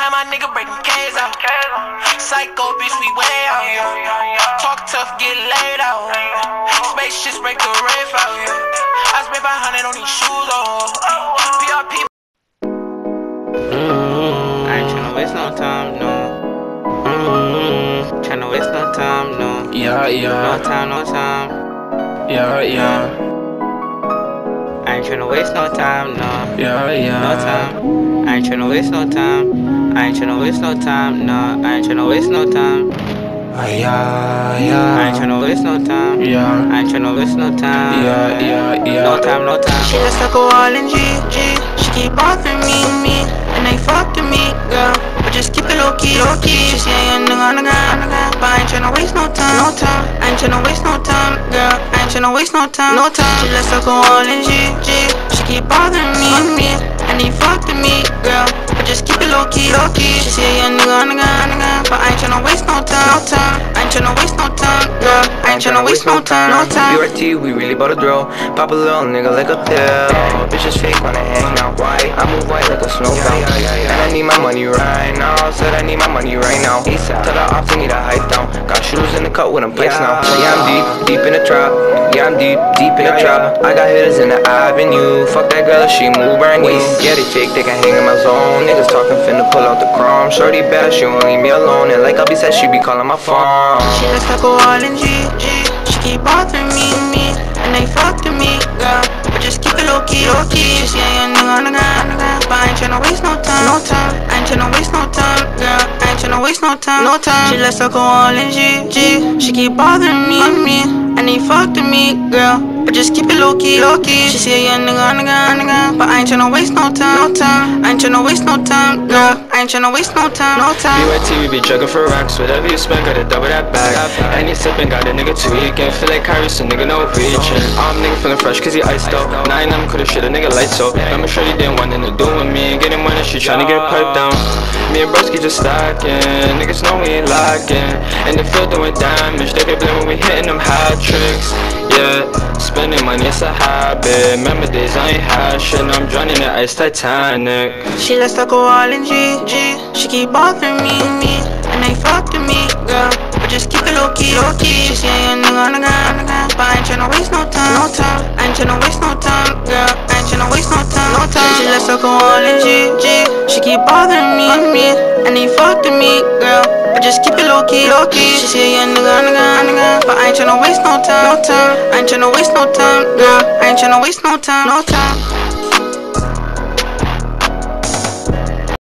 let my nigga break them K's out. Psycho bitch, we way out. Talk tough, get laid out. Spaceships break the rave out. I spent 500 on these shoes, PRP. I ain't tryna waste no time, no. Tryna waste no time, no. Yeah. No time, no time. Yeah. I ain't tryna waste no time, no. Yeah. No time. I ain't tryna waste no time. I ain't tryna waste no time, no. I ain't tryna waste no time. Yeah. I ain't tryna waste no time. Yeah. I ain't tryna waste no time. Yeah. No time, no time. She just stuck a wall in G. She keep bothering me, and they fucking me, girl. But just keep it low key. She say a nigga on the ground, but I ain't tryna waste no time. I ain't tryna waste no time, girl. I ain't tryna waste no time. She just stuck a wall in G. She keep bothering me, and they fucking me, girl. But just keep it low key. She say a nigga on the ground, but I ain't tryna waste no time. I ain't tryna waste no time, girl. I ain't tryna waste no time. BRT, we really bout to drill. Pop a little nigga like a pill. Bitches fake when I hang out. I move white like a snowflake. And I need my money right now. Said I need my money right now. Tell the ops I need a hype down. Got shooters in the cut with them pipes now. Yeah, I'm deep in the trap. Yeah, I'm deep in the trap. I got hitters in the avenue. Fuck that girl if she move brand new. Yeah, they fake, they can hang in my zone. Niggas talking finna pull out the chrome. Shorty bad, she won't leave me alone. And like I'll be said, she be calling my phone. She just stuck a wall in G. She keep bothering me, and they fucking me, girl. But just keep it low key. She say a nigga on the ground, but I ain't tryna waste no time. I ain't tryna waste no time, girl. I ain't tryna waste no time. She just stuck a wall in G. She keep bothering me, and they fucking me, girl. But just keep it low key. She say a nigga on the ground, but I ain't tryna waste no time. I ain't tryna waste no time, girl. I ain't tryna waste no time. BYT, we be jugging for racks. Whatever you spend, gotta double that bag. And you sippin', got a nigga tweaking. Feel like Kyrie, so nigga no reaching. I'm nigga feeling fresh, cause he iced out. 9 them coulda shit a nigga lights out. I'ma sure you didn't want nothing to do with me. Getting money, she tryna get piped down. Me and broski just stacking. Niggas know we ain't lacking. In the field doing damage. They be blame when we hitting them hat tricks. Yeah, spending money, it's a habit. Remember days I ain't had shit, now I'm drowning in ice Titanic. She just stuck a wall in G. She keep bothering me, and they fucking me, girl. But just keep it low key. She say a nigga on the ground, but I ain't tryna waste no time. I ain't tryna waste no time, girl. I ain't tryna waste no time. She just stuck a wall in G. She keep bothering me, and they fucking me, girl. But just keep it low key. She say a nigga on the ground, but I ain't tryna waste no time. I ain't tryna waste no time, girl. I ain't tryna waste no time.